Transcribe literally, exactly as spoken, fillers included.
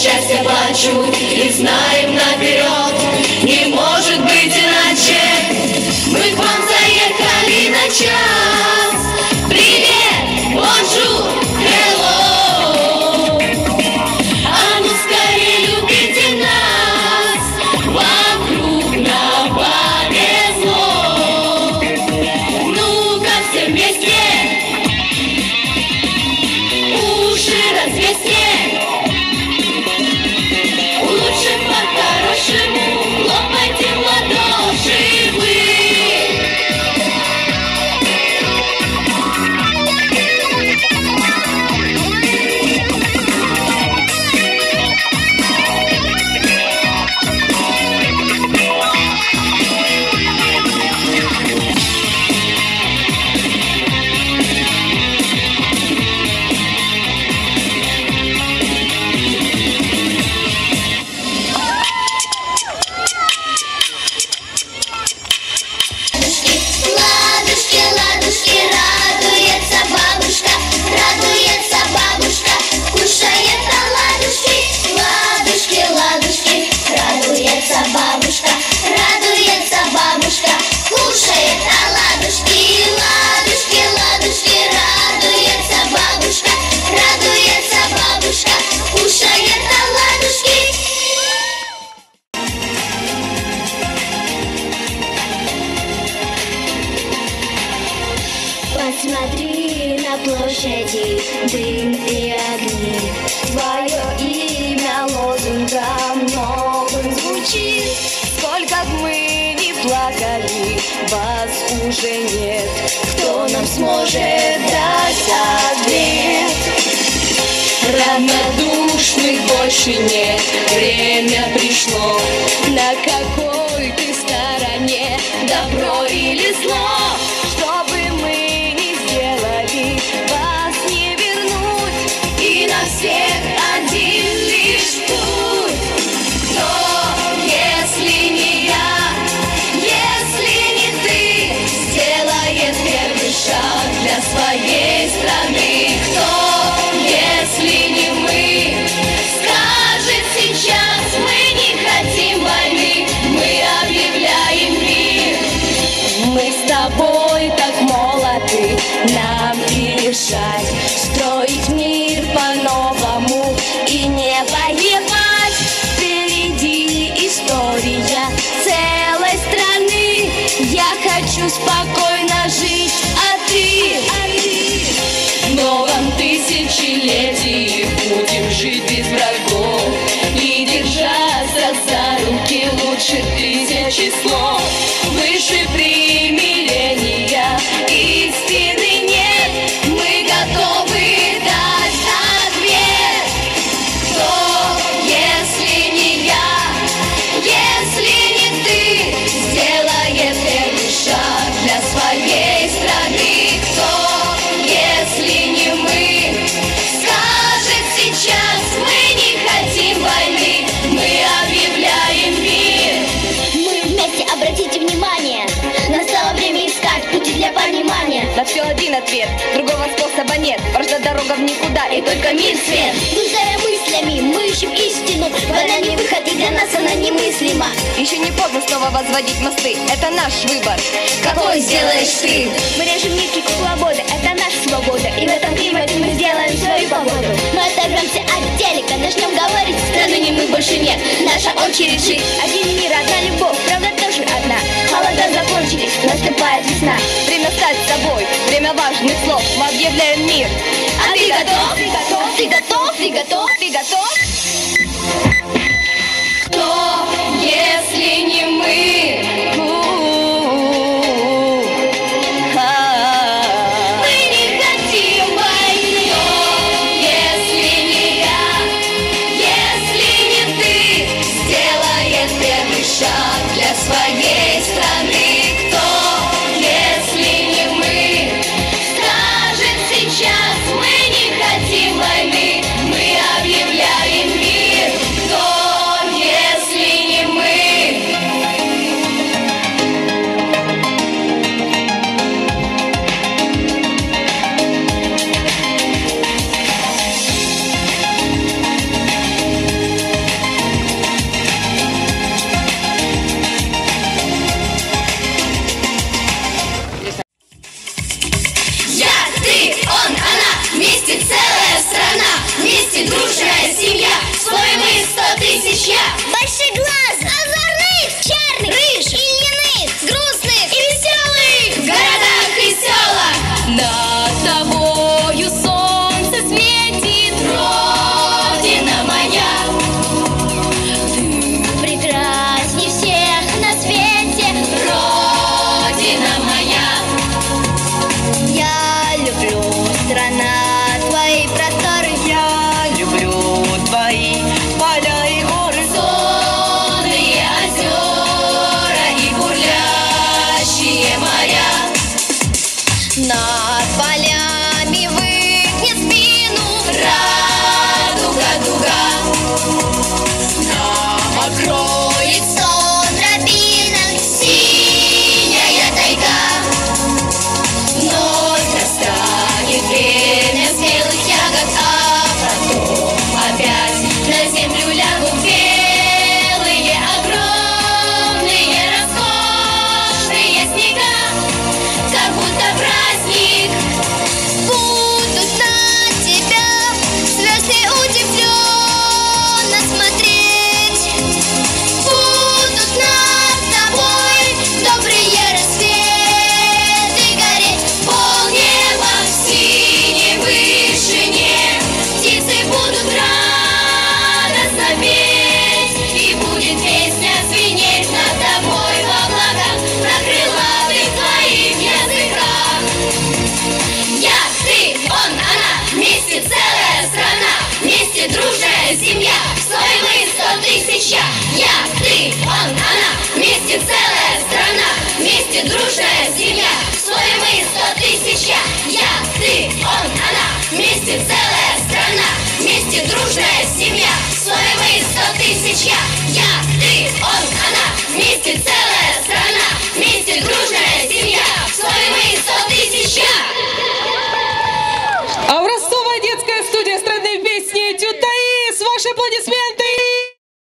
счастья плачу и знаем наперед, не может быть иначе. Мы к вам заехали на час. Привет, бонжур, hello. А ну скорее любите нас, вокруг нам повезло. Ну-ка все вместе уши развесьте. Лучше по-хорошему хлопайте в ладоши вы. Посмотри на площади, дым и огни. Твое имя лозунгом новым звучит. Сколько б мы ни плакали, вас уже нет. Кто нам сможет дать ответ? Равнодушных больше нет, время пришло. На какой ты стороне, добро или зло? Чтобы мы не сделали, вас не вернуть. И на всех один лишь путь. Но если не я, если не ты, сделает первый шаг для своей страны. Кто, если не мы, скажет сейчас: мы не хотим войны, мы объявляем мир. Мы с тобой так молоды, нам и решать, строить мир по-новому и не воевать. Впереди история целой страны. Я хочу спокойно жить, а ты? В новом тысячелетии будем жить без врагов и держаться за руки лучше тысячи слов. Выше примирения истины нет, мы готовы дать ответ. Кто, если не я, если не ты, сделает первый шаг для своей страны? Кто, если не мы, скажет сейчас: мы не хотим войны, мы объявляем мир. Мы вместе, обратите внимание, настало время искать пути для понимания. На все один ответ, другого способа нет. Вражда дорога в никуда, и только мир свет. Блуждая мыслями, мы ищем истину. Война не выход, и для нас она немыслима. Еще не поздно снова возводить мосты, это наш выбор. Какой сделаешь ты? Мы режем нитки к свободе, это наша свобода. И в этом климате мы сделаем свою погоду. Мы оторвемся от телека, начнем говорить. Страны не мы, больше нет, наша очередь жить. Один мир, одна любовь, правда тоже одна. Холода закончились, наступает весна. Время стать собой, время важных слов. Мы объявляем мир. А ты готов? Ты готов? Ты готов? Ты готов? Ты готов? Кто, если не мы? Мы не хотим войны. Если не я, если не ты, сделает первый шаг для своей страны. Кто, если не мы, скажет сейчас: мы не хотим войны, мы объявляем вместе дружная семья. Свой мы сто тысяч я. Больших глаз, озорных, черных, рыж и льняных, грустных и веселых. В городах и селах Над тобою солнце светит, Родина моя. Прекрасней всех на свете. Родина моя. Я люблю страна твои просторы. я люблю твои поля и горы. Сонные озера и бурлящие моря. Над полями выгнет спину. Радуга, дуга. Нам Откроет сон тропинок. Синяя тайга. Вновь настанет время смелых ягод, А потом опять на землю лягут белые, огромные, роскошные снега, как будто праздник. будут на тебя звезды удивленно смотреть. Будут над тобой добрые рассветы гореть. Полнеба в синей вышине, птицы будут радостно петь, и будет песня звенеть над тобой в облаках, на крылатых твоих языках. Я, ты, он, она, вместе целая страна, вместе дружная семья. Свой мы сто тысяч я. Я, ты, он, она, вместе целая страна, вместе дружная семья. Свой мы сто тысяч я. Я, ты, он, она, вместе целая страна, вместе дружная семья. Свой мы сто тысяч я. Я, ты, он, она, вместе целая страна, вместе дружная семья. Свой мы сто тысяч я. А в Ростова детская студия эстрадной песни «Этюд Таис». Ваши аплодисменты!